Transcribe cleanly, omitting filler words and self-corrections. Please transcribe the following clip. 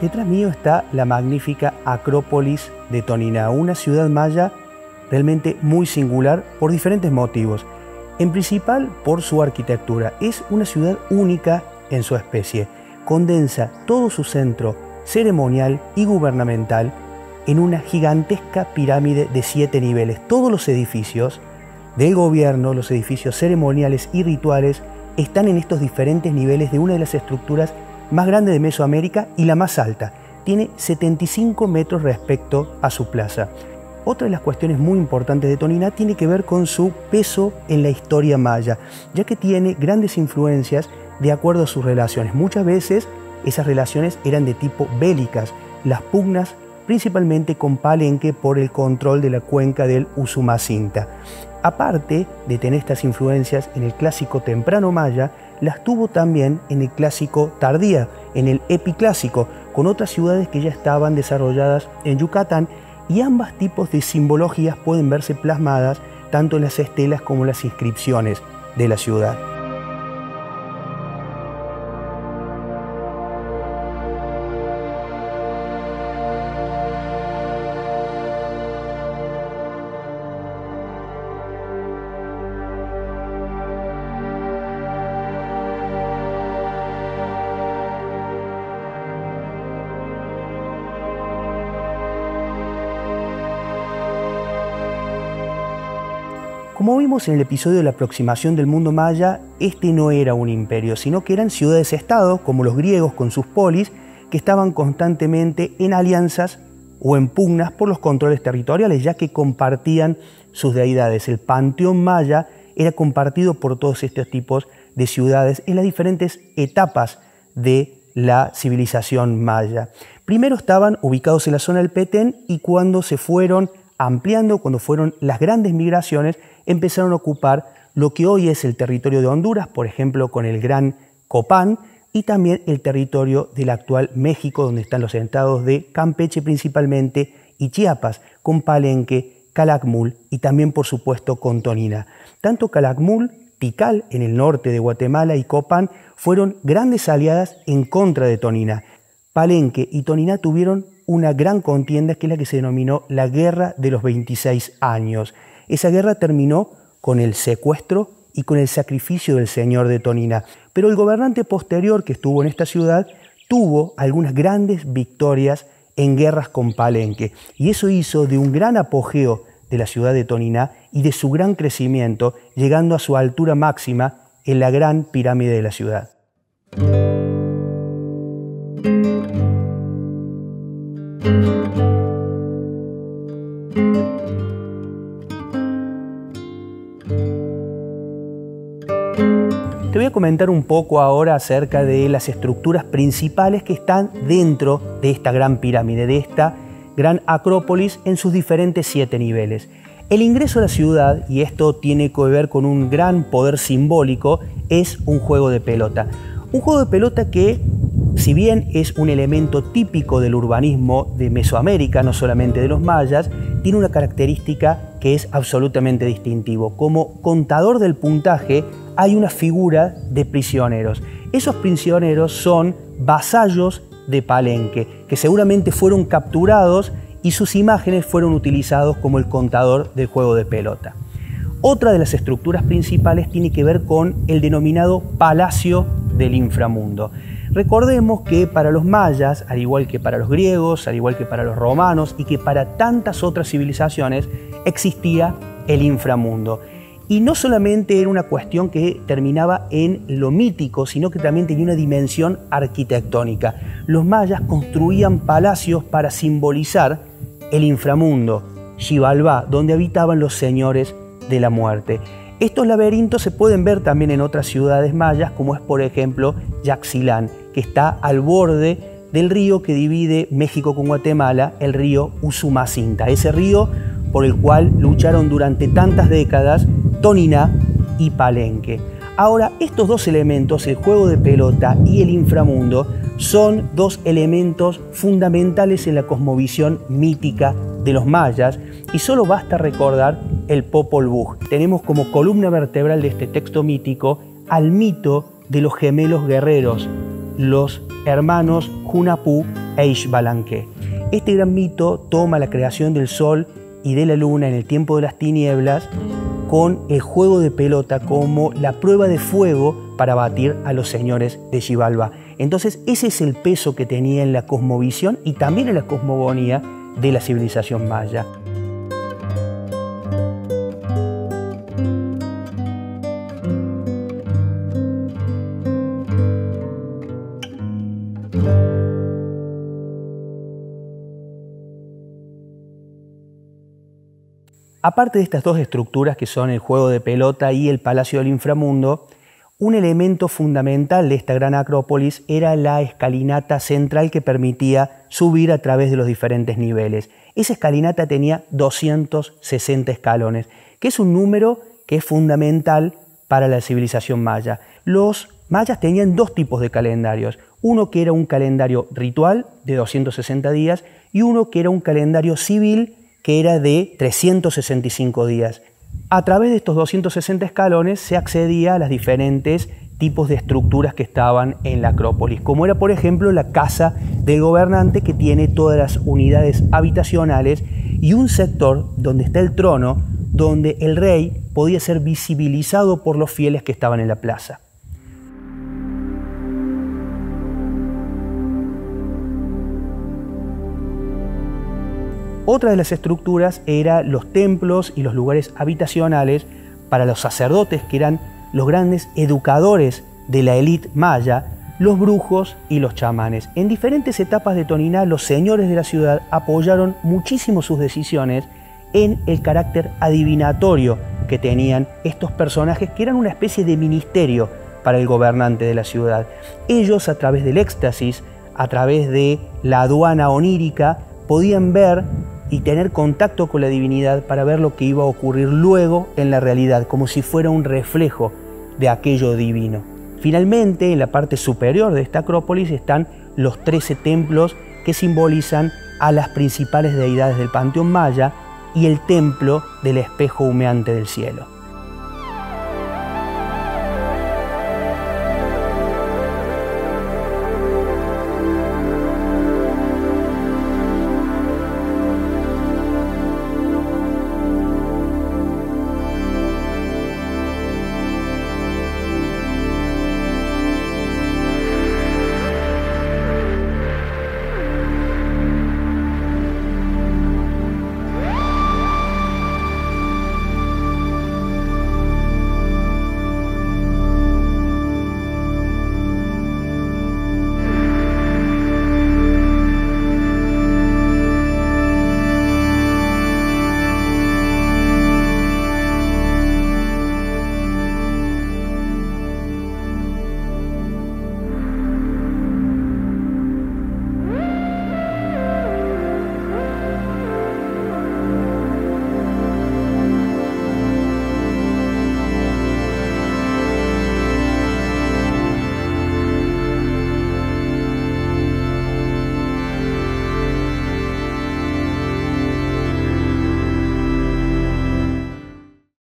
Detrás mío está la magnífica Acrópolis de Toniná, una ciudad maya realmente muy singular por diferentes motivos. En principal por su arquitectura. Es una ciudad única en su especie. Condensa todo su centro ceremonial y gubernamental en una gigantesca pirámide de 7 niveles. Todos los edificios del gobierno, los edificios ceremoniales y rituales están en estos diferentes niveles de una de las estructuras más grandes de Mesoamérica y la más alta. Tiene 75 metros respecto a su plaza. Otra de las cuestiones muy importantes de Toniná tiene que ver con su peso en la historia maya, ya que tiene grandes influencias de acuerdo a sus relaciones. Muchas veces esas relaciones eran de tipo bélicas, las pugnas principalmente con Palenque por el control de la cuenca del Usumacinta. Aparte de tener estas influencias en el clásico temprano maya, las tuvo también en el clásico tardía, en el epiclásico, con otras ciudades que ya estaban desarrolladas en Yucatán, y ambos tipos de simbologías pueden verse plasmadas tanto en las estelas como en las inscripciones de la ciudad. Como vimos en el episodio de la aproximación del mundo maya, este no era un imperio, sino que eran ciudades-estado, como los griegos con sus polis, que estaban constantemente en alianzas o en pugnas por los controles territoriales, ya que compartían sus deidades. El panteón maya era compartido por todos estos tipos de ciudades en las diferentes etapas de la civilización maya. Primero estaban ubicados en la zona del Petén y cuando se fueron ampliando, cuando fueron las grandes migraciones, empezaron a ocupar lo que hoy es el territorio de Honduras, por ejemplo, con el Gran Copán, y también el territorio del actual México, donde están los estados de Campeche principalmente y Chiapas, con Palenque, Calakmul y también, por supuesto, con Toniná. Tanto Calakmul, Tikal, en el norte de Guatemala, y Copán fueron grandes aliadas en contra de Toniná. Palenque y Toniná tuvieron una gran contienda que es la que se denominó la Guerra de los 26 años. Esa guerra terminó con el secuestro y con el sacrificio del señor de Toniná. Pero el gobernante posterior que estuvo en esta ciudad tuvo algunas grandes victorias en guerras con Palenque. Y eso hizo de un gran apogeo de la ciudad de Toniná y de su gran crecimiento, llegando a su altura máxima en la gran pirámide de la ciudad. Te voy a comentar un poco ahora acerca de las estructuras principales que están dentro de esta gran pirámide, de esta gran acrópolis en sus diferentes 7 niveles. El ingreso a la ciudad, y esto tiene que ver con un gran poder simbólico, es un juego de pelota. Un juego de pelota que, si bien es un elemento típico del urbanismo de Mesoamérica, no solamente de los mayas, tiene una característica que es absolutamente distintivo. Como contador del puntaje, hay una figura de prisioneros. Esos prisioneros son vasallos de Palenque, que seguramente fueron capturados y sus imágenes fueron utilizados como el contador del juego de pelota. Otra de las estructuras principales tiene que ver con el denominado Palacio del Inframundo. Recordemos que para los mayas, al igual que para los griegos, al igual que para los romanos y que para tantas otras civilizaciones, existía el inframundo. Y no solamente era una cuestión que terminaba en lo mítico, sino que también tenía una dimensión arquitectónica. Los mayas construían palacios para simbolizar el inframundo, Xibalbá, donde habitaban los señores de la muerte. Estos laberintos se pueden ver también en otras ciudades mayas, como es por ejemplo Yaxchilán, que está al borde del río que divide México con Guatemala, el río Usumacinta, ese río por el cual lucharon durante tantas décadas Toniná y Palenque. Ahora, estos dos elementos, el juego de pelota y el inframundo, son dos elementos fundamentales en la cosmovisión mítica de los mayas, y solo basta recordar el Popol Vuh. Tenemos como columna vertebral de este texto mítico al mito de los gemelos guerreros, los hermanos Hunahpu Ixbalanque. Este gran mito toma la creación del sol y de la luna en el tiempo de las tinieblas con el juego de pelota como la prueba de fuego para batir a los señores de Xibalbá. Entonces ese es el peso que tenía en la cosmovisión y también en la cosmogonía de la civilización maya. Aparte de estas dos estructuras que son el juego de pelota y el Palacio del Inframundo, un elemento fundamental de esta gran acrópolis era la escalinata central que permitía subir a través de los diferentes niveles. Esa escalinata tenía 260 escalones, que es un número que es fundamental para la civilización maya. Los mayas tenían dos tipos de calendarios, uno que era un calendario ritual de 260 días y uno que era un calendario civil que era de 365 días. A través de estos 260 escalones se accedía a los diferentes tipos de estructuras que estaban en la Acrópolis, como era por ejemplo la casa del gobernante, que tiene todas las unidades habitacionales y un sector donde está el trono, donde el rey podía ser visibilizado por los fieles que estaban en la plaza. Otra de las estructuras eran los templos y los lugares habitacionales para los sacerdotes, que eran los grandes educadores de la élite maya, los brujos y los chamanes. En diferentes etapas de Toniná, los señores de la ciudad apoyaron muchísimo sus decisiones en el carácter adivinatorio que tenían estos personajes, que eran una especie de ministerio para el gobernante de la ciudad. Ellos, a través del éxtasis, a través de la aduana onírica, podían ver y tener contacto con la divinidad para ver lo que iba a ocurrir luego en la realidad, como si fuera un reflejo de aquello divino. Finalmente, en la parte superior de esta acrópolis están los 13 templos que simbolizan a las principales deidades del panteón maya y el templo del espejo humeante del cielo.